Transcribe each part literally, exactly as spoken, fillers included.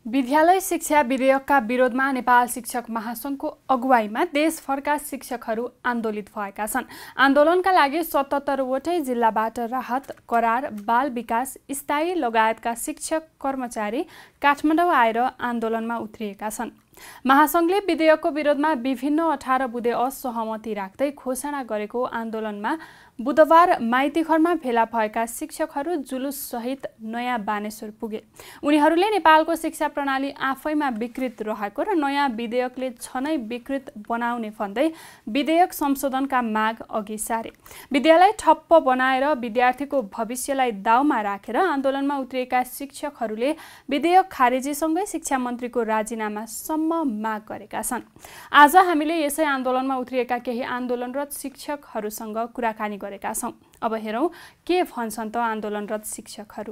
विद्यालय शिक्षा विधेयकका विरोधमा नेपाल शिक्षक महासंघको अगुवाईमा देशभरका शिक्षकहरू आन्दोलित भएका छन्। आन्दोलनका लागि सतहत्तरवटै जिल्लाबाट राहत, करार, बाल विकास, स्थायी लगायतका शिक्षक कर्मचारी काठमाडौँ आएर आन्दोलनमा उत्रिएका छन्। महासंघले विधेयकको विरोधमा विभिन्न अठार बुँदे असहमति राख्दै घोषणा गरेको आन्दोलनमा बुधबार माइतीघरमा भेला भएका शिक्षकहरू जुलुस सहित नयाँ बानेश्वर पुगे। उनीहरूले नेपालको शिक्षा प्रणाली आफैमा विकृत रहेको र नयाँ विधेयकले झनै विकृत बनाउने भन्दै विधेयक संशोधनका माग अघि सारे। विद्यालय ठप्प बनाएर विद्यार्थीको भविष्यलाई दाउमा राखेर आन्दोलनमा उत्रिएका शिक्षकहरूले विधेयक खारेजीसँगै शिक्षा मन्त्रीको राजीनामा सम्म माग गरेका छन्। आज हामीले यसै आन्दोलनमा उत्रिएका केही आन्दोलनरत शिक्षकहरूसँग कुराकानी गरेका छौं। अब हेरौं के भन्छन् त आन्दोलनरत शिक्षकहरू।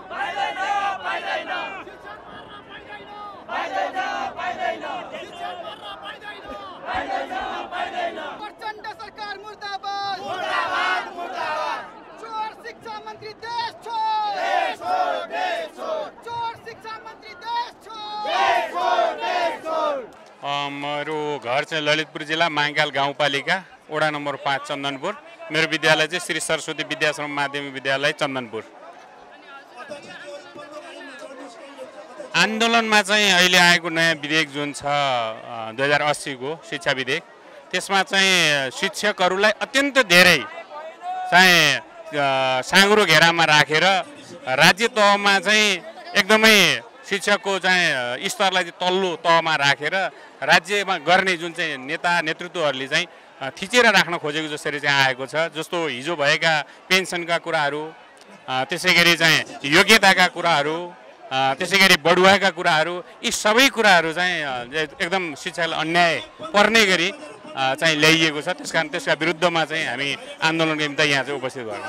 प्रचण्ड सरकार मुर्दाबाद, मुर्दाबाद, मुर्दाबाद। चोर शिक्षा मन्त्री देश छोड, देश छोड, देश छोड। चोर शिक्षा मन्त्री देश छोड, देश छोड, देश छोड। मेरो घर चाहिँ ललितपुर जिल्ला माङ्गाल गाउँपालिका वडा नम्बर पाँच चन्दनपुर। मेरो विद्यालय चाहिँ श्री सरस्वती विद्याश्रम माध्यमिक विद्यालय चन्दनपुर। आन्दोलनमा चाहिँ अहिले आएको नयाँ विधेयक जुन छ दुई हजार अस्सीको शिक्षा विधेयक, त्यसमा चाहिँ शिक्षकहरूलाई अत्यन्त धेरै चाहिँ साँगुरो घेरामा राखेर राज्य तहमा चाहिँ एकदमै शिक्षकको चाहिँ स्तरलाई तल्लो तहमा राखेर राज्यमा गर्ने जुन चाहिँ नेता नेतृत्वहरूले चाहिँ थिचेर राख्न खोजेको जसरी चाहिँ आएको छ। जस्तो हिजो भएका पेन्सनका कुराहरू, त्यसै गरी चाहिँ योग्यताका कुराहरू, त्यसै गरी बढुवाका कुराहरू, यी सबै कुराहरू चाहिँ एकदम शिक्षालाई अन्याय पर्ने गरी चाहिँ ल्याइएको छ। त्यसकारण त्यसका विरुद्धमा चाहिँ हामी आन्दोलनको निमित्त यहाँ चाहिँ उपस्थित भयौँ।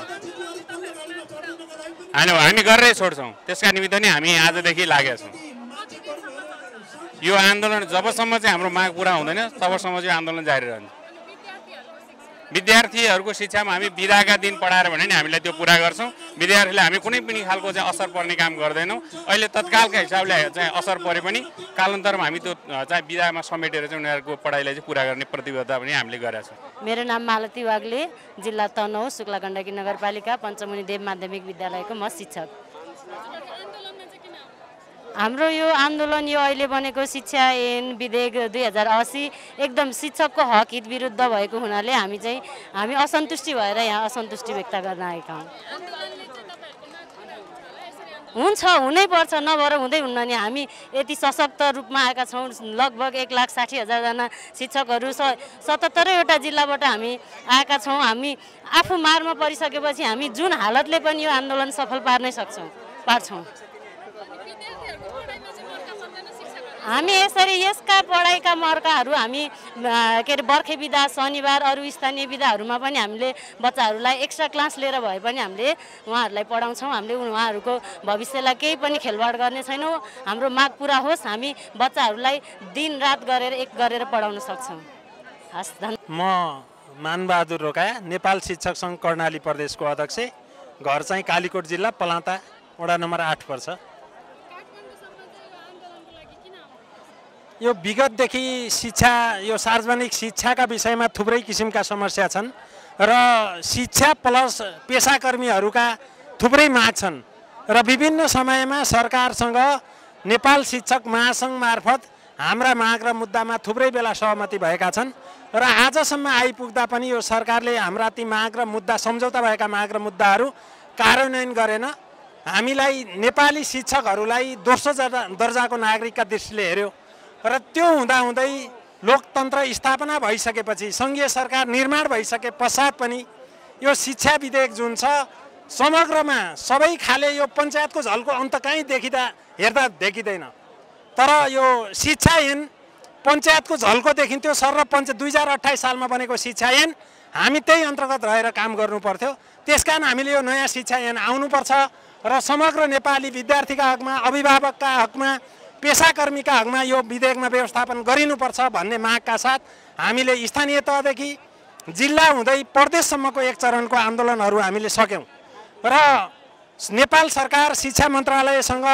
होइन, हामी गरेरै छोड्छौँ। त्यसका निमित्त नै हामी आजदेखि लागेका छौँ। यो आन्दोलन जबसम्म चाहिँ हाम्रो माग पुरा हुँदैन तबसम्म चाहिँ आन्दोलन जारी रहन्छ। विद्यार्थीहरूको शिक्षामा हामी बिदाका दिन पढाएर भने नि हामीलाई त्यो पुरा गर्छौँ। विद्यार्थीले हामी कुनै पनि खालको चाहिँ असर पर्ने काम गर्दैनौँ। अहिले तत्कालका हिसाबले चाहिँ असर परे पनि कालान्तरमा हामी त्यो चाहिँ बिदामा समेटेर चाहिँ उनीहरूको पढाइलाई चाहिँ पुरा गर्ने प्रतिबद्धता पनि हामीले गरेका छौँ। मेरो नाम मालती वाग्ले, जिल्ला तनहुँ, शुक्ला गण्डकी नगरपालिका पञ्चमुनि देव माध्यमिक विद्यालयको म शिक्षक। हाम्रो यो आन्दोलन यो अहिले बनेको शिक्षा ऐन विधेयक दुई हजार अस्सी एकदम शिक्षकको हक हित विरुद्ध भएको हुनाले हामी चाहिँ हामी असन्तुष्टि भएर यहाँ असन्तुष्टि व्यक्त गर्न आएका हौँ। हुन्छ, हुनैपर्छ, नभएर हुँदै हुन्न नि। हामी यति सशक्त रूपमा आएका छौँ। लगभग एक लाख साठी हजारजना शिक्षकहरू स सतहत्तरवटा जिल्लाबाट हामी आएका छौँ। हामी आफू मारमा परिसकेपछि हामी जुन हालतले पनि यो आन्दोलन सफल पार्नै सक्छौँ पार्छौँ। हामी यसरी यसका पढाइका मर्काहरू हामी के अरे बर्खे बिदा, शनिबार, अरू स्थानीय बिदाहरूमा पनि हामीले बच्चाहरूलाई एक्स्ट्रा क्लास लिएर भए पनि हामीले उहाँहरूलाई पढाउँछौँ। हामीले उहाँहरूको भविष्यलाई केही पनि खेलवाड गर्ने छैनौँ। हाम्रो माग पुरा होस्, हामी बच्चाहरूलाई दिन रात गरेर एक गरेर पढाउन सक्छौँ। हस्, धन्यवाद। म मानबहादुर रोकाया, नेपाल शिक्षक सङ्घ कर्णाली प्रदेशको अध्यक्ष। घर चाहिँ कालीकोट जिल्ला पलाता वडा नम्बर आठ पर्छ। यो विगतदेखि शिक्षा यो सार्वजनिक शिक्षाका विषयमा थुप्रै किसिमका समस्या छन् र शिक्षा प्लस पेसाकर्मीहरूका थुप्रै माग छन् र विभिन्न समयमा सरकारसँग नेपाल शिक्षक महासङ्घ मार्फत हाम्रा माग र मुद्दामा थुप्रै बेला सहमति भएका छन् र आजसम्म आइपुग्दा पनि यो सरकारले हाम्रा ती माग र मुद्दा सम्झौता भएका माग र मुद्दाहरू कार्यान्वयन गरेन। हामीलाई नेपाली शिक्षकहरूलाई दोस्रो दर्जाको नागरिकका दृष्टिले हेऱ्यो र त्यो हुँदाहुँदै लोकतन्त्र स्थापना भइसकेपछि, सङ्घीय सरकार निर्माण भइसके पश्चात पनि यो शिक्षा विधेयक जुन छ समग्रमा सबै खाले यो पञ्चायतको झल्को अन्त कहीँ देखिँदा हेर्दा देखिँदैन। तर यो शिक्षा ऐन पञ्चायतको झल्को देखिन्थ्यो सर र पञ्चायत दुई हजार अट्ठाइस सालमा बनेको शिक्षा ऐन हामी त्यही अन्तर्गत रहेर काम गर्नु पर्थ्यो। त्यसकारण हामीले यो नयाँ शिक्षा ऐन आउनुपर्छ र समग्र नेपाली विद्यार्थीका हकमा, अभिभावकका हकमा, पेसाकर्मीका हकमा यो विधेयकमा व्यवस्थापन गरिनुपर्छ भन्ने मागका साथ हामीले स्थानीय तहदेखि जिल्ला हुँदै प्रदेशसम्मको एक चरणको आन्दोलनहरू हामीले सक्यौँ र नेपाल सरकार शिक्षा मन्त्रालयसँग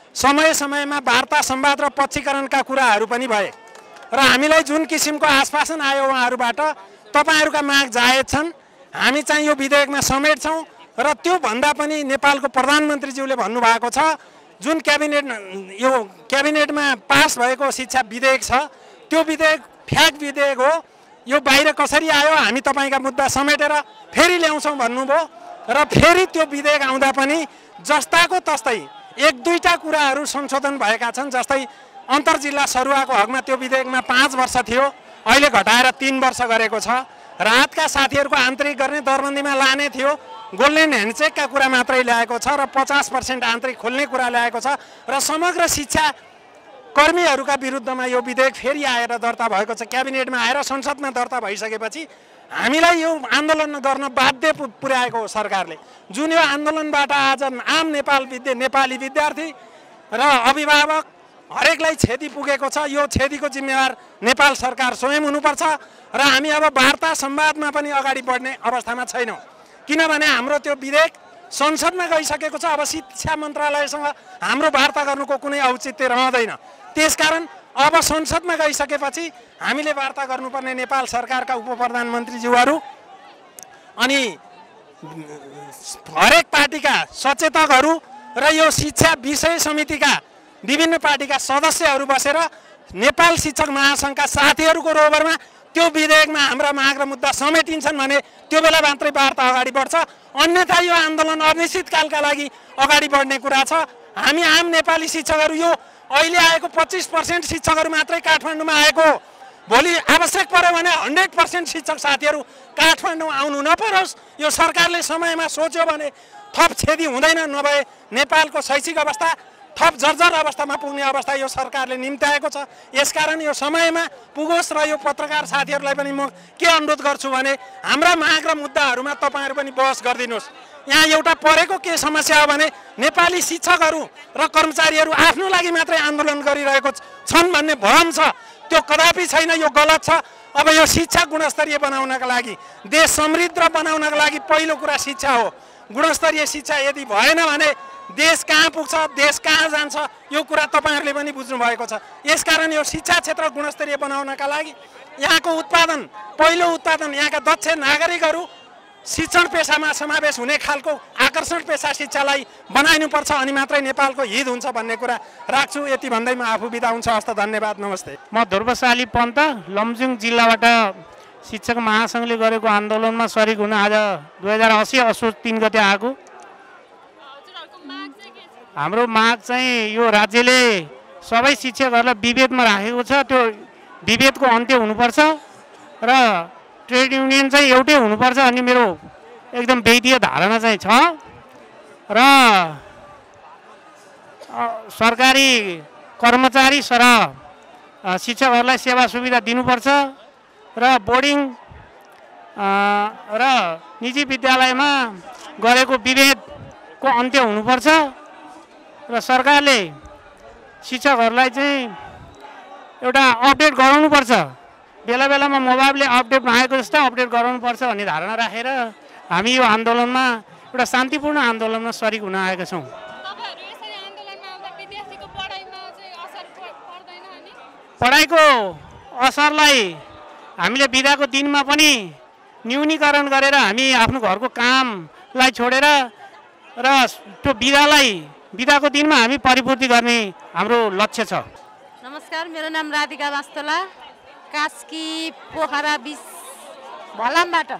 समय समयमा वार्ता संवाद र पक्षीकरणका कुराहरू पनि भए र हामीलाई जुन किसिमको आश्वासन आयो उहाँहरूबाट तपाईँहरूका माग जायज छन्, हामी चाहिँ यो विधेयकमा समेट्छौँ र त्यो भन्दा पनि नेपालको प्रधानमन्त्रीज्यूले भन्नुभएको छ जुन क्याबिनेट यो क्याबिनेटमा पास भएको शिक्षा विधेयक छ त्यो विधेयक फ्याक विधेयक हो, यो बाहिर कसरी आयो हामी तपाईँका मुद्दा समेटेर फेरि ल्याउँछौँ भन्नुभयो र फेरि त्यो विधेयक आउँदा पनि जस्ताको तस्तै एक दुईवटा कुराहरू संशोधन भएका छन्। जस्तै अन्तर्जिल्ला सरुवाको हकमा त्यो विधेयकमा पाँच वर्ष थियो, अहिले घटाएर तीन वर्ष गरेको छ। राहतका साथीहरूको आन्तरिक गर्ने दरबन्दीमा लाने थियो, गोल्डेन ह्यान्डसेकका कुरा मात्रै ल्याएको छ र पचास पर्सेन्ट आन्तरिक खोल्ने कुरा ल्याएको छ र समग्र शिक्षा कर्मीहरूका विरुद्धमा यो विधेयक फेरि आएर दर्ता भएको छ। क्याबिनेटमा आएर संसदमा दर्ता भइसकेपछि हामीलाई यो आन्दोलन गर्न बाध्य पुर्याएको हो सरकारले। जुन यो आन्दोलनबाट आज आम नेपाल विद्या नेपाली विद्यार्थी र अभिभावक हरेकलाई क्षति पुगेको छ, यो क्षतिको जिम्मेवार नेपाल सरकार स्वयं हुनुपर्छ र हामी अब वार्ता संवादमा पनि अगाडि बढ्ने अवस्थामा छैनौँ, किनभने हाम्रो त्यो विधेयक संसदमा गइसकेको छ। अब शिक्षा मन्त्रालयसँग हाम्रो वार्ता गर्नुको कुनै औचित्य रहँदैन। त्यसकारण अब संसदमा गइसकेपछि हामीले वार्ता गर्नुपर्ने नेपाल सरकारका उप प्रधानमन्त्रीज्यूहरू अनि हरेक पार्टीका सचेतकहरू र यो शिक्षा विषय समितिका विभिन्न पार्टीका सदस्यहरू बसेर नेपाल शिक्षक महासङ्घका साथीहरूको रोबरमा त्यो विधेयकमा हाम्रा माग र मुद्दा समेटिन्छन् भने त्यो बेला मात्रै वार्ता अगाडि बढ्छ, अन्यथा यो आन्दोलन अनिश्चितकालका लागि अगाडि बढ्ने कुरा छ। हामी आम नेपाली शिक्षकहरू यो अहिले आएको पच्चिस पर्सेन्ट शिक्षकहरू मात्रै काठमाडौँमा आएको, भोलि आवश्यक पर्यो भने हन्ड्रेड पर्सेन्ट शिक्षक साथीहरू काठमाडौँ आउनु नपरोस्। यो सरकारले समयमा सोच्यो भने थप क्षति हुँदैन, नभए नेपालको शैक्षिक अवस्था थप जर्जर अवस्थामा पुग्ने अवस्था यो सरकारले निम्त्याएको छ। यसकारण यो समयमा पुगोस् र यो पत्रकार साथीहरूलाई पनि म के अनुरोध गर्छु भने हाम्रा माग र मुद्दाहरूमा तपाईँहरू पनि बहस गरिदिनुहोस्। यहाँ एउटा परेको के समस्या हो भने नेपाली शिक्षकहरू र कर्मचारीहरू आफ्नो लागि मात्रै आन्दोलन गरिरहेको छन् भन्ने भ्रम छ, त्यो कदापि छैन, यो गलत छ। अब यो शिक्षा गुणस्तरीय बनाउनका लागि, देश समृद्ध बनाउनका लागि पहिलो कुरा शिक्षा हो। गुणस्तरीय शिक्षा यदि भएन भने देश कहाँ पुग्छ, देश कहाँ जान्छ, यो कुरा तपाईँहरूले पनि बुझ्नु भएको छ। यसकारण यो शिक्षा क्षेत्र गुणस्तरीय बनाउनका लागि यहाँको उत्पादन, पहिलो उत्पादन यहाँका दक्ष नागरिकहरू शिक्षण पेसामा समावेश हुने खालको आकर्षण पेसा शिक्षालाई बनाइनुपर्छ, अनि मात्रै नेपालको हित हुन्छ भन्ने कुरा राख्छु। यति भन्दै म आफू बिदा हुन्छ। हस्त धन्यवाद, नमस्ते। म ध्रुवशाली पन्त लमजुङ जिल्लाबाट शिक्षक महासङ्घले गरेको आन्दोलनमा सरिक हुन आज दुई हजार असी असोज तिन गते आएको। हाम्रो माग चाहिँ यो राज्यले सबै शिक्षकहरूलाई विभेदमा राखेको छ, त्यो विभेदको अन्त्य हुनुपर्छ र ट्रेड युनियन चाहिँ एउटै हुनुपर्छ अनि मेरो एकदम वैधीय धारणा चाहिँ छ र सरकारी कर्मचारी सर शिक्षकहरूलाई सेवा सुविधा दिनुपर्छ र बोर्डिङ र निजी विद्यालयमा गरेको विभेदको अन्त्य हुनुपर्छ र सरकारले शिक्षकहरूलाई चाहिँ एउटा अपडेट गराउनुपर्छ, बेला बेलामा मोबाइलले अपडेट नआएको जस्तो अपडेट गराउनुपर्छ भन्ने धारणा राखेर हामी यो आन्दोलनमा एउटा शान्तिपूर्ण आन्दोलनमा सरिक हुन आएका छौँ। पढाइको असरलाई हामीले बिदाको दिनमा पनि न्यूनीकरण गरेर हामी आफ्नो घरको कामलाई छोडेर र त्यो बिदालाई बिदाको दिनमा हामी परिपूर्ति गर्ने हाम्रो लक्ष्य छ। नमस्कार, मेरो नाम राधिका वास्तोला, कास्की पोखरा बिस भलामबाट।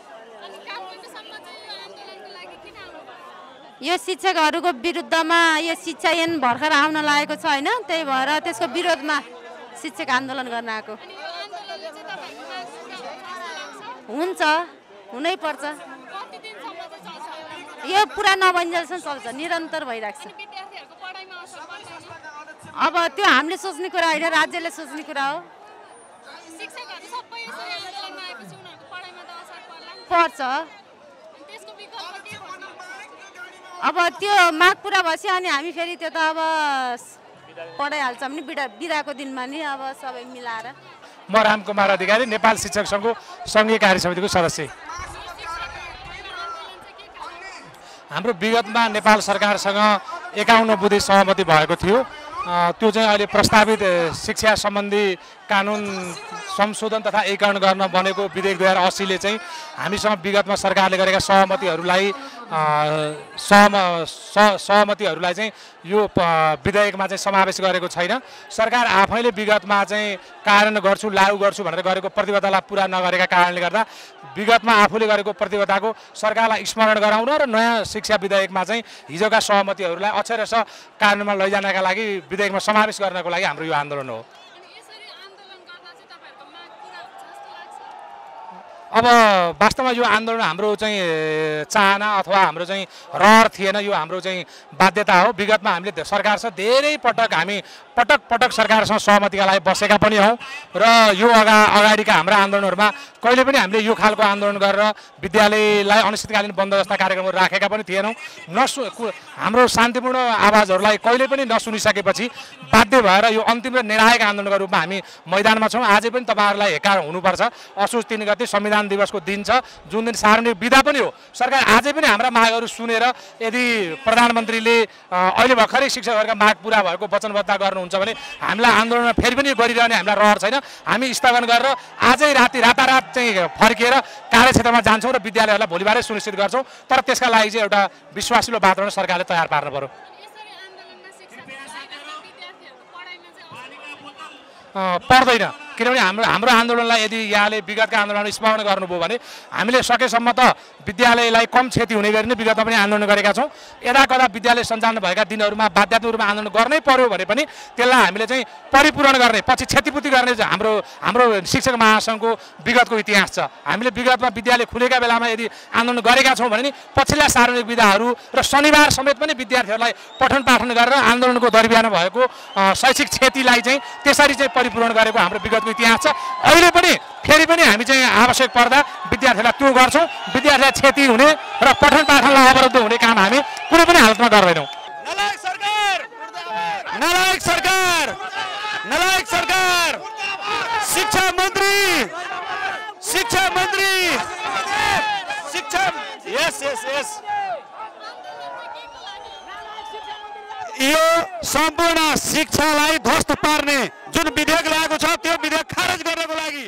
यो शिक्षकहरूको विरुद्धमा यो शिक्षा ऐन भर्खर आउन लागेको छ होइन, त्यही भएर त्यसको विरोधमा शिक्षक आन्दोलन गर्न आएको। हुन्छ, हुनै पर्छ, यो पुरा नबन्जेलसम्म चल्छ, निरन्तर भइरहेको छ। अब त्यो हामीले सोच्ने कुरा होइन, राज्यले सोच्ने कुरा हो। पर्छ, अब त्यो माग पुरा भएपछि अनि हामी फेरि त्यो त अब पढाइहाल्छौँ नि बिदा बिदाको दिनमा नि अब सबै मिलाएर। म रामकुमार अधिकारी, नेपाल शिक्षक सङ्घको सङ्घीय कार्य समितिको सदस्य। हाम्रो विगतमा नेपाल सरकारसँग एकाउन्न बुँदे सहमति भएको थियो। त्यो चाहिँ अहिले प्रस्तावित शिक्षा सम्बन्धी कानुन संशोधन तथा एकीकरण गर्न बनेको विधेयक दुई हजार अस्सीले चाहिँ हामीसँग विगतमा सरकारले गरेका सहमतिहरूलाई सहम सहमतिहरूलाई चाहिँ यो विधेयकमा चाहिँ समावेश गरेको छैन। सरकार आफैले विगतमा चाहिँ कार्यान्वयन गर्छु लागू गर्छु भनेर गरेको प्रतिबद्धतालाई पुरा नगरेका कारणले गर्दा विगतमा आफूले गरेको प्रतिबद्धताको सरकारलाई स्मरण गराउन र नयाँ शिक्षा विधेयकमा चाहिँ हिजोका सहमतिहरूलाई अक्षरश कार्यान्वयनमा लैजानका लागि विधेयकमा समावेश गर्नको लागि हाम्रो यो आन्दोलन हो। अब वास्तवमा यो आन्दोलन हाम्रो चाहिँ चाहना अथवा हाम्रो चाहिँ रहर थिएन, यो हाम्रो चाहिँ बाध्यता हो। विगतमा हामीले सरकारसँग धेरै पटक हामी पटक पटक सरकारसँग सहमतिका लागि बसेका पनि हौँ र यो अगा अगाडिका हाम्रा आन्दोलनहरूमा कहिले पनि हामीले यो खालको आन्दोलन गरेर विद्यालयलाई अनिश्चितकालीन बन्द जस्ता कार्यक्रमहरू राखेका पनि थिएनौँ। नसु हाम्रो शान्तिपूर्ण आवाजहरूलाई कहिले पनि नसुनिसकेपछि बाध्य भएर यो अन्तिम र निर्णायक आन्दोलनका रूपमा हामी मैदानमा छौँ। आजै पनि तपाईँहरूलाई हेकार हुनुपर्छ। असोज तिन गते संविधान दिवसको दिन छ, जुन दिन सार्वजनिक बिदा पनि हो। सरकार आजै पनि हाम्रा मागहरू सुनेर यदि प्रधानमन्त्रीले अहिले भर्खरै शिक्षकहरूका माग पुरा भएको वचनबद्धता गर्नुहुन्छ भने हामीलाई आन्दोलन फेरि पनि गरिरहने हामीलाई रहर छैन। हामी स्थगन गरेर आजै राति रातारात चाहिँ फर्किएर कार्यक्षेत्रमा जान्छौँ र विद्यालयहरूलाई भोलिबाटै सुनिश्चित गर्छौँ। तर त्यसका लागि चाहिँ एउटा विश्वासिलो वातावरण सरकारले तयार पार्नु पर्यो। पर्दैन, किनभने हाम्रो हाम्रो आन्दोलनलाई यदि यहाँले विगतका आन्दोलनलाई स्मरण गर्नुभयो भने हामीले सकेसम्म त विद्यालयलाई कम क्षति हुने गरी नै विगतमा पनि आन्दोलन गरेका छौँ। यदा कदा विद्यालय सञ्चालन भएका दिनहरूमा बाध्यात्मक रूपमा आन्दोलन गर्नै पर्यो भने पनि त्यसलाई हामीले चाहिँ परिपूर्ण गर्ने, पछि क्षतिपूर्ति गर्ने हाम्रो हाम्रो शिक्षक महासङ्घको विगतको इतिहास छ। हामीले विगतमा विद्यालय खुलेका बेलामा यदि आन्दोलन गरेका छौँ भने नि पछिल्ला सार्वजनिक विधाहरू र शनिबार समेत पनि विद्यार्थीहरूलाई पठन पाठन गरेर आन्दोलनको दरमियान भएको शैक्षिक क्षतिलाई चाहिँ त्यसरी चाहिँ परिपूर्ण गरेको हाम्रो विगतको इतिहास छ। अहिले पनि फेरि पनि हामी चाहिँ आवश्यक पर्दा विद्यार्थीलाई त्यो गर्छौँ। विद्यार्थीलाई क्षति हुने र पठन पाठनलाई अवरुद्ध हुने काम हामी कुनै पनि हालतमा गर्दैनौँ। नलायक सरकार, नलायक सरकार, नलायक सरकार, शिक्षा मन्त्री, शिक्षा मन्त्री, शिक्षा यस यस यस यो सम्पूर्ण शिक्षालाई ध्वस्त पार्ने जुन विधेयक ल्याएको छ त्यो विधेयक खारेज गर्नको लागि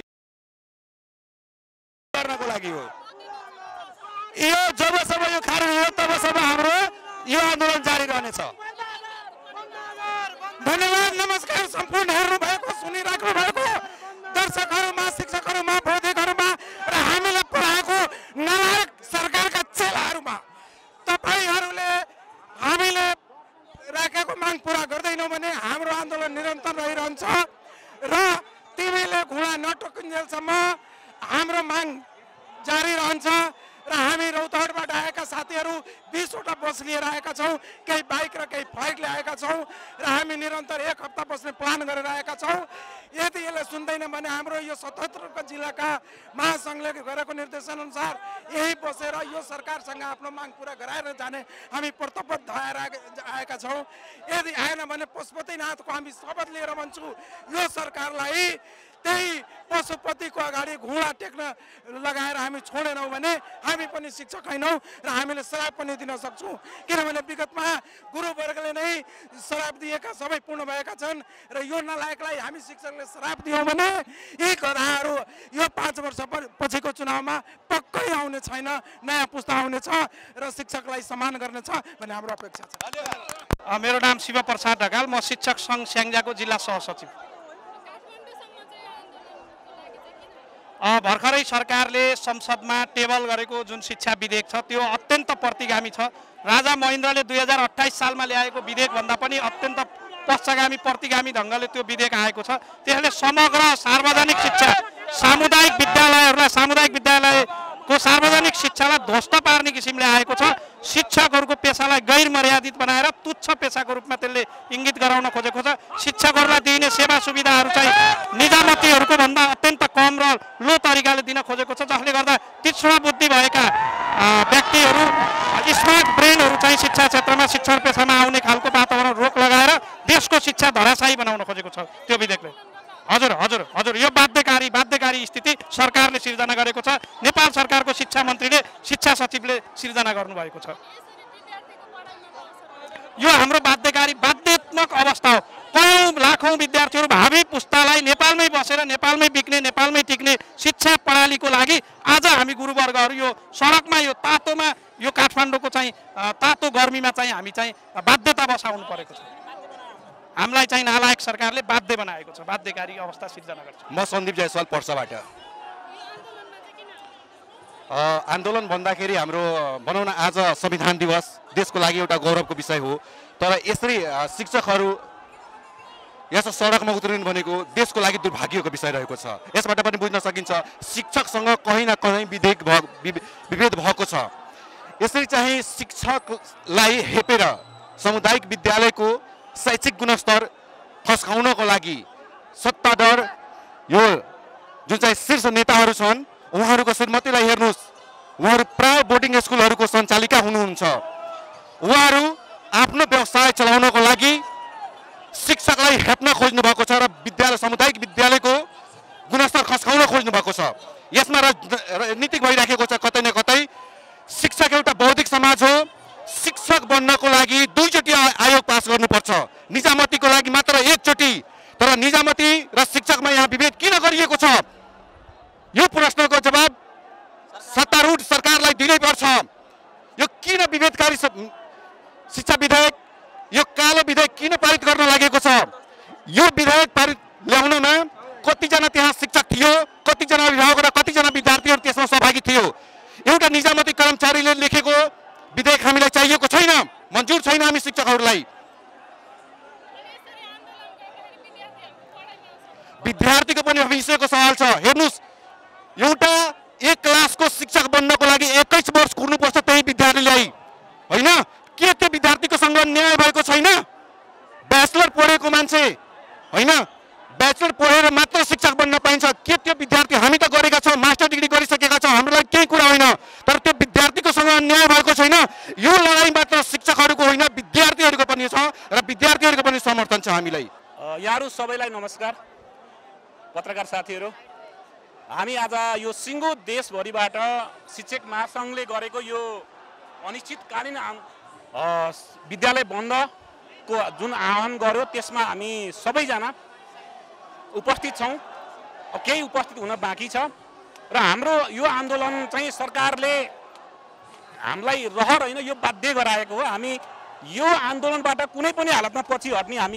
गर्नको लागि हो। यो जबसम्म यो खारेज हो तबसम्म हाम्रो यो आन्दोलन जारी रहनेछ। धन्यवाद, नमस्कार। सम्पूर्ण हेर्नु भएको, सुनिराख्नु भएको दर्शकहरूमा, शिक्षकहरूमा, बौद्धिकहरूमा र हामीले पढाएको नालायक सरकारका चेलाहरूमा तपाईँहरूले हामीले राखेको माग पुरा गर्दैनौँ भने हाम्रो आन्दोलन निरन्तर रहिरहन्छ र तिमीले घुँडा नटोकिन्जेलसम्म हाम्रो माग जारी रहन्छ। र हामी रौतहटबाट आएका साथीहरू बिसवटा बस लिएर आएका छौँ, केही बाइक र केही फ्लाइट ल्याएका छौँ र हामी निरन्तर एक हप्ता बस्ने प्लान गरेर आएका छौँ। यदि यसले सुन्दैन भने हाम्रो यो सतहत्तरका जिल्लाका महासङ्घले गरेको निर्देशनअनुसार यही बसेर यो सरकारसँग आफ्नो माग पुरा गराएर जाने हामी प्रतिबद्ध भएर आएका छौँ। यदि आएन भने पशुपतिनाथको हामी शपथ लिएर भन्छु, यो सरकारलाई त्यही पशुपतिको अगाडि घुँडा टेक्न लगाएर हामी छोडेनौँ भने हामी पनि शिक्षक होइनौँ र हामीले श्राप पनि दिन सक्छौँ। किनभने विगतमा गुरुवर्गले नै श्राप दिएका सबै पूर्ण भएका छन् र यो नलायकलाई हामी शिक्षकले श्राप दियौँ भने यी गधाहरू यो पाँच वर्ष पछिको चुनावमा पक्कै आउने छैन, नयाँ पुस्ता आउनेछ र शिक्षकलाई सम्मान गर्नेछ भन्ने हाम्रो अपेक्षा छ। मेरो नाम शिव प्रसाद ढकाल, म शिक्षक सङ्घ स्याङ्जाको जिल्ला सहसचिव। भर्खरै सरकारले संसदमा टेबल गरेको जुन शिक्षा विधेयक छ त्यो अत्यन्त प्रतिगामी छ। राजा महेन्द्रले दुई हजार अट्ठाइस सालमा ल्याएको विधेयकभन्दा पनि अत्यन्त पश्चगामी प्रतिगामी ढङ्गले त्यो विधेयक आएको छ। त्यसले समग्र सार्वजनिक शिक्षा, सामुदायिक विद्यालयहरूलाई, सामुदायिक विद्यालयको सार्वजनिक शिक्षालाई ध्वस्त पार्ने किसिमले आएको छ। शिक्षकहरूको पेसालाई गैर मर्यादित बनाएर तुच्छ पेसाको रूपमा त्यसले इङ्गित गराउन खोजेको छ। शिक्षकहरूलाई दिइने सेवा सुविधाहरू चाहिँ निजामतीहरूको भन्दा अत्यन्त कम र लो तरिकाले दिन खोजेको छ, जसले गर्दा तीक्ष्ण बुद्धि भएका व्यक्तिहरू, स्मार्ट ब्रेनहरू चाहिँ शिक्षा क्षेत्रमा, शिक्षण पेसामा आउने खालको वातावरण रोक लगाएर देशको शिक्षा धराशायी बनाउन खोजेको छ त्यो विधेयकले। हजुर हजुर हजुर यो बाध्यकारी बाध्यकारी स्थिति सरकारले सिर्जना गरेको छ। नेपाल सरकारको शिक्षा मन्त्रीले, शिक्षा सचिवले सिर्जना गर्नुभएको छ। यो हाम्रो बाध्यकारी बाध्यात्मक अवस्था हो। कयौँ लाखौँ विद्यार्थीहरू भावी पुस्तालाई नेपालमै बसेर नेपालमै बिक्ने नेपालमै टिक्ने शिक्षा प्रणालीको लागि आज हामी गुरुवर्गहरू यो सडकमा यो तातोमा यो काठमाडौँको चाहिँ तातो गर्मीमा चाहिँ हामी चाहिँ बाध्यता बसाउनु परेको छ। हामीलाई चाहिँ नालायक सरकारले बाध्य बनाएको छ, बाध्यकारी अवस्था सिर्जना गर्छ। म सन्दीप जायसवाल पर्साबाट। आन्दोलन भन्दाखेरि हाम्रो भनौँ न आज संविधान दिवस देशको लागि एउटा गौरवको विषय हो, तर यसरी शिक्षकहरू यस्तो सडकमा उत्रिनु भनेको देशको लागि दुर्भाग्यको विषय रहेको छ। यसबाट पनि बुझ्न सकिन्छ शिक्षकसँग कहीँ न कहीँ विधेयक विभेद भएको छ। यसरी चाहिँ शिक्षकलाई हेपेर सामुदायिक विद्यालयको शैक्षिक गुणस्तर खस्काउनको लागि सत्ताधर यो जुन चाहिँ शीर्ष नेताहरू छन् उहाँहरूको श्रीमतीलाई हेर्नुहोस्, उहाँहरू प्राय बोर्डिङ स्कुलहरूको सञ्चालिका हुनुहुन्छ। उहाँहरू आफ्नो व्यवसाय चलाउनको लागि शिक्षकलाई हेप्न खोज्नु भएको छ र विद्यालय सामुदायिक विद्यालयको गुणस्तर खस्काउन खोज्नु भएको छ। यसमा राजनीतिक भइराखेको छ कतै न कतै। शिक्षक एउटा बौद्धिक समाज हो। शिक्षक बन्नको लागि दुईचोटि आयोग पास गर्नुपर्छ, निजामतीको लागि मात्र एकचोटि। तर निजामती र शिक्षकमा यहाँ विभेद किन गरिएको छ? यो प्रश्नको जवाब सत्तारूढ सरकारलाई दिनै पर्छ। यो किन विभेदकारी शिक्षा विधेयक, यो कालो विधेयक किन पारित गर्न लागेको छ? यो विधेयक पारित ल्याउनमा कतिजना त्यहाँ शिक्षक थियो, कतिजना अभिभावक र कतिजना विद्यार्थीहरू त्यसमा सहभागी थियो? एउटा निजामती कर्मचारीले लेखेको विधेयक हामीलाई चाहिएको छैन, मन्जुर छैन हामी शिक्षकहरूलाई। विद्यार्थीको पनि भविष्यको सवाल छ। हेर्नुहोस्, एउटा एक क्लासको शिक्षक बन्नको लागि एक्काइस वर्ष कुर्नुपर्छ त्यही विद्यार्थीलाई, होइन? के त्यो विद्यार्थीको सँग न्याय भएको छैन? ब्याचलर पढेको मान्छे, होइन, ब्याचलर पढेर मात्र शिक्षक बन्न पाइन्छ। के त्यो विद्यार्थी, हामी त गरेका छौँ, मास्टर डिग्री गरिसकेका छौँ, हामीलाई केही कुरा होइन, तर त्यो विद्यार्थीको सँग न्याय भएको छैन। यो लडाइँ मात्र शिक्षकहरूको होइन, विद्यार्थीहरूको पनि छ र विद्यार्थीहरूको पनि समर्थन छ हामीलाई। यहाँहरू सबैलाई नमस्कार। पत्रकार साथीहरू, हामी आज यो सिङ्गो देशभरिबाट शिक्षक महासङ्घले गरेको यो अनिश्चितकालीन विद्यालय बन्दको जुन आह्वान गर्यो त्यसमा हामी सबैजना उपस्थित छौँ। केही उपस्थित हुन बाँकी छ र हाम्रो यो आन्दोलन चाहिँ सरकारले हामीलाई रहर होइन, यो बाध्य गराएको हो। हामी यो आन्दोलनबाट कुनै पनि हालतमा पछि हट्ने हामी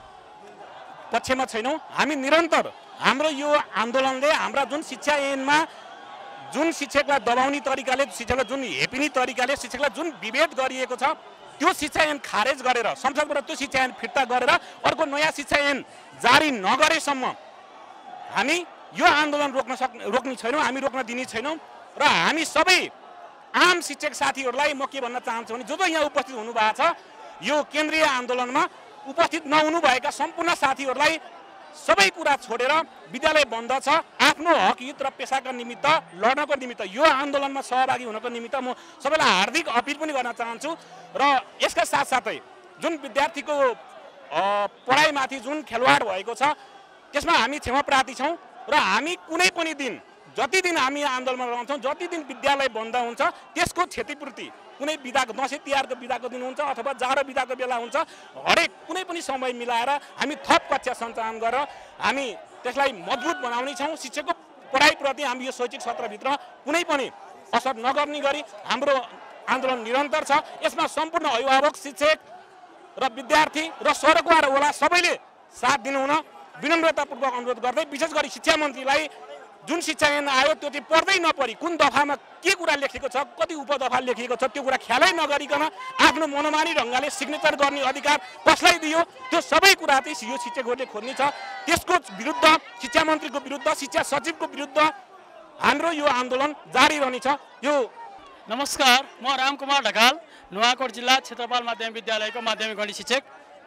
पक्षमा छैनौँ। हामी निरन्तर हाम्रो यो आन्दोलनले हाम्रा जुन शिक्षा ऐनमा जुन शिक्षकलाई दबाउने तरिकाले, शिक्षकलाई जुन हेपिने तरिकाले, शिक्षकलाई जुन विभेद गरिएको छ त्यो शिक्षा ऐन खारेज गरेर संसदबाट त्यो शिक्षा ऐन फिर्ता गरेर अर्को नयाँ शिक्षा ऐन जारी नगरेसम्म हामी यो आन्दोलन रोक्न सक् रोक्ने छैनौँ, हामी रोक्न दिने छैनौँ। र हामी सबै आम शिक्षक साथीहरूलाई म के भन्न चाहन्छु भने जो जो यहाँ उपस्थित हुनुभएको छ यो केन्द्रीय आन्दोलनमा उपस्थित नहुनुभएका सम्पूर्ण साथीहरूलाई सबै कुरा छोडेर विद्यालय बन्द छ, आफ्नो हक हित र पेसाका निमित्त लड्नको निमित्त यो आन्दोलनमा सहभागी हुनको निमित्त म सबैलाई हार्दिक अपिल पनि गर्न चाहन्छु। र यसका साथसाथै जुन विद्यार्थीको पढाइमाथि जुन खेलवाड भएको छ त्यसमा हामी क्षमाप्रार्थी छौँ र हामी कुनै पनि दिन जति दिन हामी आन्दोलनमा रहन्छौँ, जति दिन विद्यालय बन्द हुन्छ त्यसको क्षतिपूर्ति कुनै बिदाको दसैँ तिहारको बिदाको दिन हुन्छ अथवा जाडो बिदाको बेला हुन्छ, हरेक कुनै पनि समय मिलाएर हामी थप कक्षा सञ्चालन गरेर हामी त्यसलाई मजबुत बनाउने छौँ। शिक्षकको पढाइप्रति हामी यो शैक्षिक सत्रभित्र कुनै पनि असर नगर्ने गरी हाम्रो आन्दोलन निरन्तर छ। यसमा सम्पूर्ण अभिभावक, शिक्षक र विद्यार्थी र सरकार होला सबैले साथ दिनुहुन विनम्रतापूर्वक अनुरोध गर्दै विशेष गरी शिक्षा मन्त्रीलाई जुन शिक्षा ऐन आयो त्यो चाहिँ पढ्दै नपढी कुन दफामा के कुरा लेखिएको छ, कति उपदफा लेखिएको छ त्यो कुरा ख्यालै नगरिकन आफ्नो मनोमानी ढङ्गले सिग्नेचर गर्ने अधिकार कसलाई दियो त्यो सबै कुरा चाहिँ यो शिक्षकहरूले खोज्ने छ। त्यसको विरुद्ध शिक्षा मन्त्रीको विरुद्ध, शिक्षा सचिवको विरुद्ध हाम्रो यो आन्दोलन जारी रहनेछ। यो नमस्कार, म रामकुमार ढकाल, नुवाकोट जिल्ला क्षेत्रपाल माध्यमिक विद्यालयको माध्यमिक गणित शिक्षक।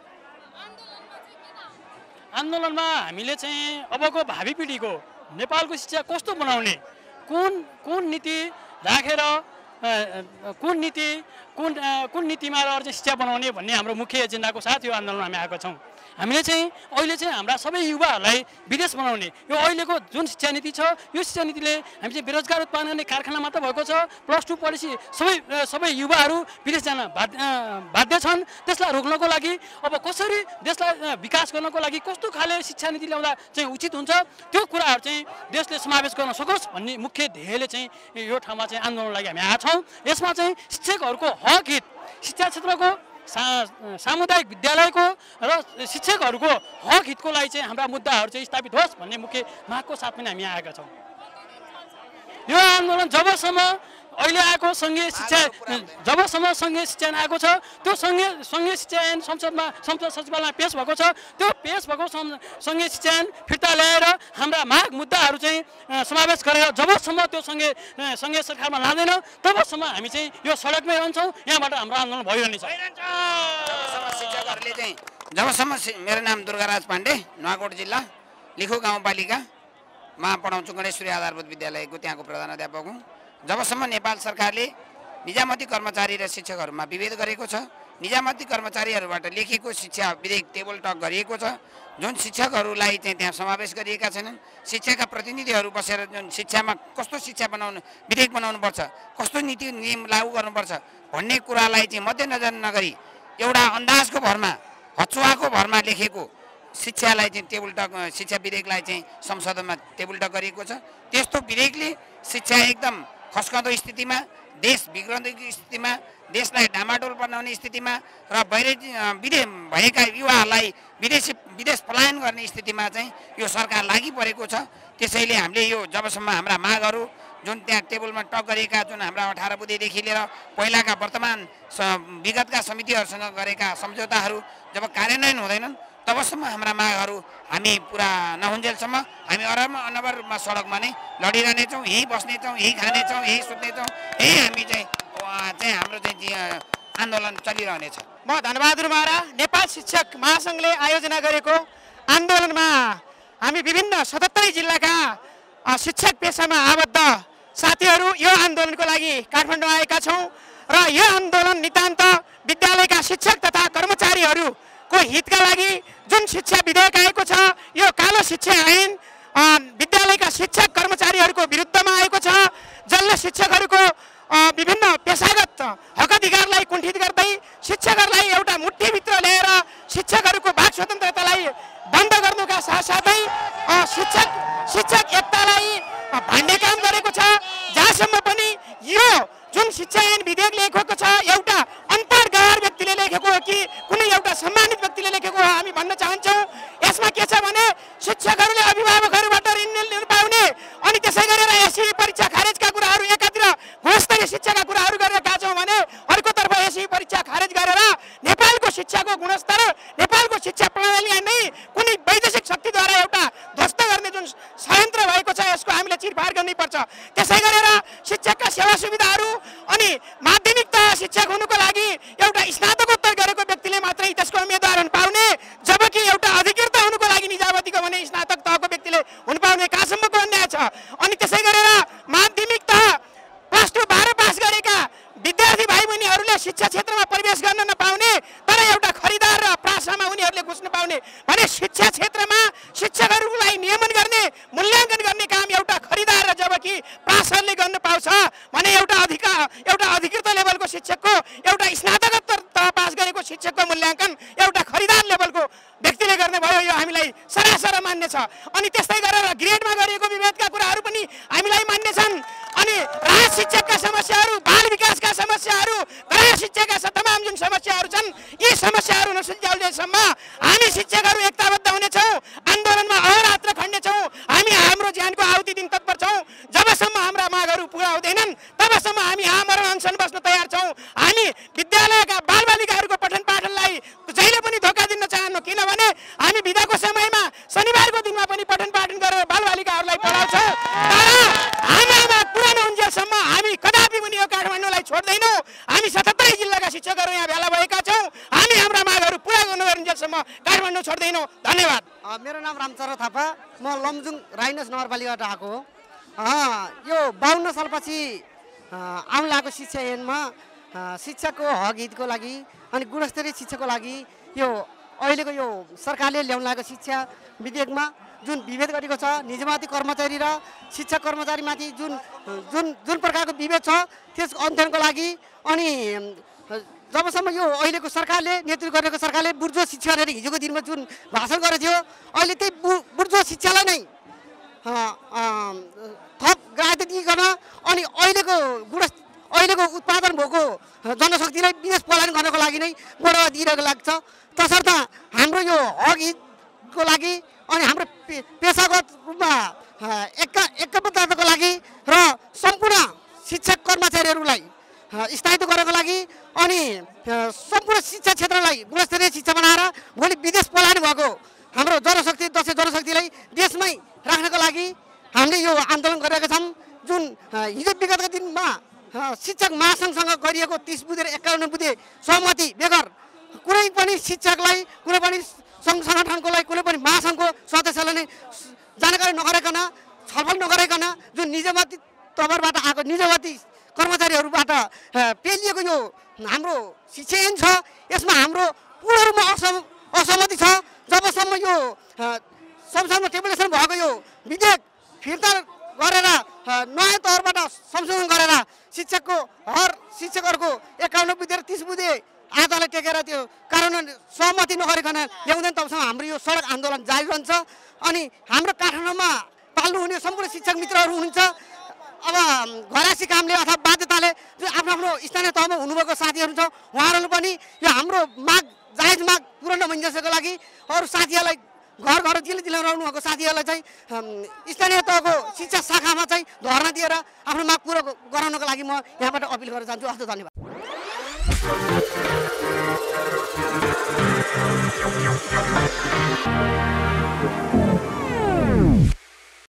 आन्दोलनमा हामीले चाहिँ अबको भावी पिँढीको नेपालको शिक्षा कस्तो बनाउने, कुन कुन नीति राखेर कुन नीति कुन कुन नीतिमा रहेर चाहिँ शिक्षा बनाउने भन्ने हाम्रो मुख्य एजेन्डाको साथ यो आन्दोलनमा हामी आएका छौँ। हामीले चाहिँ अहिले चाहिँ हाम्रा सबै युवाहरूलाई विदेश बनाउने यो अहिलेको जुन शिक्षा नीति छ यो शिक्षा नीतिले हामी चाहिँ बेरोजगार उत्पादन गर्ने कारखाना मात्र भएको छ। प्लस टू पढेपछि सबै सबै युवाहरू विदेश जान बाध्य बाध्य छन्। त्यसलाई रोक्नको लागि अब कसरी देशलाई विकास गर्नको लागि कस्तो खाले शिक्षा नीति ल्याउँदा चाहिँ उचित हुन्छ त्यो कुराहरू चाहिँ देशले समावेश गर्न सकोस् भन्ने मुख्य ध्येयले चाहिँ यो ठाउँमा चाहिँ आन्दोलनको लागि हामी आएका छौँ। यसमा चाहिँ शिक्षकहरूको हक हित, शिक्षा क्षेत्रको सा सामुदायिक विद्यालयको र शिक्षकहरूको हक हितको लागि चाहिँ हाम्रा मुद्दाहरू चाहिँ स्थापित होस् भन्ने मुख्य मागको साथ पनि हामी आएका छौँ। यो आन्दोलन जबसम्म अहिले आएको सङ्घीय शिक्षा जबसम्म सङ्घीय शिक्षा ऐन आएको छ त्यो सङ्घीय सङ्घीय शिक्षा ऐन संसदमा संसद सचिवालयमा पेश भएको छ त्यो पेश भएको सङ्घीय शिक्षा ऐन फिर्ता ल्याएर हाम्रा माग मुद्दाहरू चाहिँ समावेश गरेर जबसम्म त्यो सङ्घीय सङ्घीय सरकारमा लाँदैन तबसम्म हामी चाहिँ यो सडकमै रहन्छौँ। यहाँबाट हाम्रो आन्दोलन भइरहनेछ। शिक्षकहरूले चाहिँ जबसम्म मेरो नाम दुर्गाराज पाण्डे, नुवाकोट जिल्ला लिखु गाउँपालिकामा पढाउँछु, गणेश्वरी आधारभूत विद्यालयको त्यहाँको प्रधानाध्यापक हुँ। जबसम्म नेपाल सरकारले निजामती कर्मचारी र शिक्षकहरूमा विभेद गरेको छ, निजामती कर्मचारीहरूबाट लेखिएको शिक्षा विधेयक टेबल टक गरिएको छ, जुन शिक्षकहरूलाई चाहिँ त्यहाँ समावेश गरिएका छैनन्, शिक्षाका प्रतिनिधिहरू बसेर जुन शिक्षामा कस्तो शिक्षा बनाउनु विधेयक बनाउनुपर्छ, कस्तो नीति नियम लागू गर्नुपर्छ भन्ने कुरालाई चाहिँ मध्यनजर नगरी एउटा अन्दाजको भरमा हचुवाको भरमा लेखेको शिक्षालाई चाहिँ टेबल टक शिक्षा विधेयकलाई चाहिँ संसदमा टेबल टक गरिएको छ। त्यस्तो विधेयकले शिक्षा एकदम खस्कँदो स्थितिमा, देश बिग्रँदो स्थितिमा, देशलाई डामाडोल बनाउने स्थितिमा र बाहिर विदेश भएका युवाहरूलाई विदेशी विदेश पलायन गर्ने स्थितिमा चाहिँ यो सरकार लागि परेको छ। त्यसैले हामीले यो जबसम्म हाम्रा मागहरू जुन त्यहाँ टेबलमा टक गरेका जुन हाम्रा अठार बुँदेदेखि लिएर पहिलाका वर्तमान विगतका समितिहरूसँग गरेका सम्झौताहरू जब कार्यान्वयन हुँदैनन् तबसम्म हाम्रा मागहरू हामी पुरा नहुन्जेलसम्म हामी अरब अनबरमा सडकमा नै लडिरहनेछौँ, यहीँ बस्नेछौँ, यहीँ खानेछौँ, यहीँ सुत्नेछौँ, यहीँ हामी चाहिँ चाहिँ हाम्रो चाहिँ आन्दोलन चलिरहनेछ। म धनबहादुर महरा, नेपाल शिक्षक महासङ्घले आयोजना गरेको आन्दोलनमा हामी विभिन्न सतहत्तरी जिल्लाका शिक्षक पेसामा आबद्ध साथीहरू यो आन्दोलनको लागि काठमाडौँ आएका छौँ र यो आन्दोलन नितान्त विद्यालयका शिक्षक तथा कर्मचारीहरूको हितका लागि जुन शिक्षा विधेयक आएको छ यो कालो शिक्षा ऐन विद्यालयका शिक्षक कर्मचारीहरूको विरुद्धमा आएको छ, जसले शिक्षकहरूको विभिन्न पेसागत हक अधिकारलाई कुण्ठित गर्दै शिक्षकहरूलाई एउटा मुठ्ठीभित्र ल्याएर शिक्षकहरूको वाक स्वतन्त्रतालाई बन्द गर्नुका साथसाथै शिक्षक शिक्षक एकतालाई भान्ने काम गरेको छ। जहाँसम्म पनि यो जुन शिक्षा ऐन विधेयक लेखेको छ एउटा अनपढ गैर व्यक्तिले लेखेको हो कि कुनै एउटा सम्मानित व्यक्तिले लेखेको हो हामी भन्न चाहन्छौँ। यसमा के छ भने शिक्षकहरूले अभिभावकहरूबाट ऋण लिनु पाउने अनि त्यसै गरेर एसई परीक्षा खारेजका कुराहरू एकातिर गुणस्तरीय शिक्षाका कुराहरू गरेका छौँ भने अर्कोतर्फ एसई परीक्षा खारेज गरेर नेपालको शिक्षाको गुणस्तर नेपालको शिक्षा प्रणालीलाई नै कुनै वैदेशिक शक्तिद्वारा एउटा ध्वस्त गर्ने जुन षड्यन्त्र भएको छ यसको हामीले चिरफार गर्नुपर्छ। त्यसै गरेर शिक्षकका सेवा सुविधाहरू अनि माध्यमिक तह शिक्षक हुनुको लागि एउटा स्नातकोत्तर गरेको व्यक्तिले मात्रै त्यसको उम्मेदवार हुन पाउने, जबकि एउटा अधिकृत हुनुको लागि निजामतीको भने स्नातक तहको व्यक्तिले हुन पाउने कहाँसम्मको अन्याय छ। अनि त्यसै गरेर माध्यमिक तह प्लस टू बाह्र पास गरेका विद्यार्थी भाइ बहिनीहरूले शिक्षा क्षेत्रमा प्रवेश गर्न नपाउने तर एउटा खरिदार र प्रासामा उनीहरूले घुस्न पाउने भने शिक्षा क्षेत्रमा शिक्षकहरूलाई नियमन गर्ने मूल्याङ्कन गर्ने काम एउटा खरिदार र जबकि प्रासले गर्न पाउँछ भने एउटा अधिकार एउटा अधिकृत लेभलको शिक्षकको एउटा स्नातकोत्तर तह पास गरेको शिक्षकको मूल्याङ्कन एउटा खरिदार लेभलको व्यक्तिले गर्ने भयो। यो हामीलाई सरासर मान्य छ। अनि त्यस्तै गरेर ग्रेडमा गरिएको विभेदका कुराहरू पनि हामीलाई मान्य छन्। अनि राज शिक्षकका समस्याहरू, बाल विकासका समस्याहरू, गैर शिक्षाका तमाम जुन समस्याहरू छन् यी समस्याहरू नसुल्झाउन्जेलसम्म हामी शिक्षकहरू एकताबद्ध हुनेछौँ, आन्दोलनमा अहरात्र खण्डेछौँ, हामी हाम्रो ज्यानको आहुति दिन तत्पर छौँ। जबसम्म हाम्रा मागहरू पुरा हुँदैनन् तबसम्म हामी आमरण अनसन बस्न तयार छौँ। हामी विद्यालयका बालबालिकाहरूको पठन पाठनलाई जहिले पनि धोका दिन चाहन्नौँ, किनभने हामी बिदाको समयमा शनिबारको दिनमा पनि पठन पाठन गरेर बालबालिकाहरूलाई पढाउँछौँ। तर हाम्रामा पुरा नहुन्जेलसम्म हामी कदापि पनि यो काठमाडौँलाई छोड्दैनौँ। हामी सतहत्तरी जिल्लाका शिक्षकहरू यहाँ भेला भएका छौँ। हामी हाम्रा मागहरू पुरा गर्नुन्जेलसम्म काठमाडौँ छोड्दैनौँ। धन्यवाद। मेरो नाम रामचन्द्र थापा, म लमजुङ राइनस नगरपालिकाबाट आएको हो। यो बाहन्न सालपछि आउन लागेको शिक्षा ऐनमा शिक्षाको हक हितको लागि अनि गुणस्तरीय शिक्षाको लागि यो अहिलेको यो सरकारले ल्याउन लागेको शिक्षा विधेयकमा जुन विभेद गरेको छ निजमाती कर्मचारी र शिक्षक कर्मचारीमाथि जुन जुन जुन प्रकारको विभेद छ त्यस अध्ययनको लागि अनि जबसम्म यो अहिलेको सरकारले नेतृत्व गरेको सरकारले बुर्जो शिक्षा भनेर हिजोको दिनमा जुन भाषण गरेको थियो अहिले त्यही बुर्जो शिक्षालाई नै थप ग्राह्यता दिइकन अनि अहिलेको गुणस्त अहिलेको उत्पादन भएको जनशक्तिलाई विदेश पलायन गर्नको लागि नै बढावा दिइरहेको लाग्छ। तसर्थ हाम्रो यो हक हितको लागि अनि हाम्रो पेसागत रूपमा एका एकबद्धताको लागि र सम्पूर्ण शिक्षक कर्मचारीहरूलाई स्थायित्व गर्नको लागि अनि सम्पूर्ण शिक्षा क्षेत्रलाई गुणस्तरीय शिक्षा बनाएर भोलि विदेश पलायन भएको हाम्रो जनशक्ति दक्ष जनशक्तिलाई देशमै राख्नको लागि हामीले यो आन्दोलन गरिरहेका छौँ। जुन हिजो विगतको दिनमा शिक्षक महासङ्घसँग गरिएको तिस बुधे र एकाउन्न बुधे सहमति बेगर कुनै पनि शिक्षकलाई कुनै पनि सङ्घ सङ्गठनको लागि कुनै पनि महासङ्घको सदस्यलाई नै जानकारी नगराइकन छलफल नगराइकन जुन निजमाती तवरबाट आएको निजमाती कर्मचारीहरूबाट पेलिएको यो हाम्रो शिक्षा ऐन छ यसमा हाम्रो पूर्ण रूपमा असम असहमति छ। जबसम्म यो संसदमा टेबुलेसन भएको यो विधेयक फिर्ता गरेर नयाँ तवरबाट संशोधन गरेर शिक्षकको हर शिक्षकहरूको एकाउन्न बुधे र तिस बुधे आधालाई टेकेर त्यो कार्यान्वयन सहमति नगरिकन ल्याउँदैन तबसम्म हाम्रो यो सडक आन्दोलन जारी रहन्छ। अनि हाम्रो काठमाडौँमा पाल्नुहुने सम्पूर्ण शिक्षक मित्रहरू हुनुहुन्छ अब घरासी कामले अथवा बाध्यताले जो आफ्नो आफ्नो स्थानीय तहमा हुनुभएको साथीहरू छ उहाँहरू पनि यो हाम्रो माग जायज माग पुरा नभइन्जेसको लागि अरू साथीहरूलाई घर घर जिल्ला जिल्ला रहनु भएको साथीहरूलाई चाहिँ स्थानीय तहको शिक्षा शाखामा चाहिँ धर्ना दिएर आफ्नो माग पुरा गराउनको लागि म यहाँबाट अपिल गर्न चाहन्छु। हस्त धन्यवाद। Thank you.